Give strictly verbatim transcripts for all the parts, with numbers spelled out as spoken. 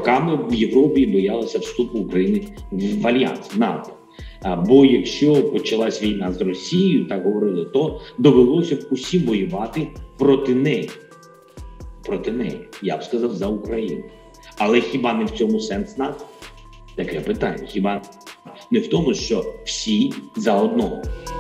роками в Європі боялися вступу України в альянс НАТО. Бо якщо почалась війна з Росією, так говорили, то довелося б усім воювати проти неї. Проти неї, я б сказав, за Україну. Але хіба не в цьому сенс НАТО? Таке питання. Хіба не в тому, що всі за одного?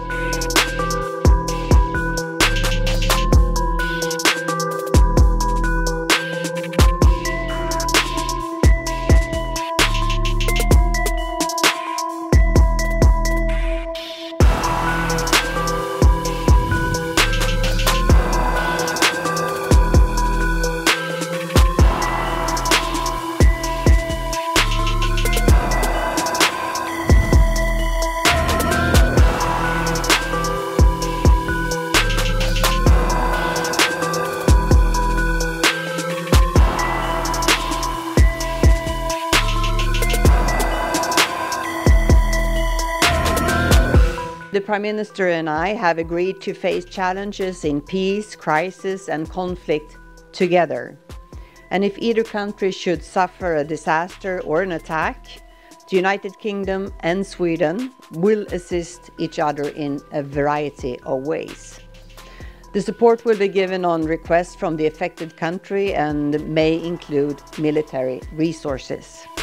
The Prime Minister and I have agreed to face challenges in peace, crisis and conflict together. And if either country should suffer a disaster or an attack, the United Kingdom and Sweden will assist each other in a variety of ways. The support will be given on request from the affected country and may include military resources.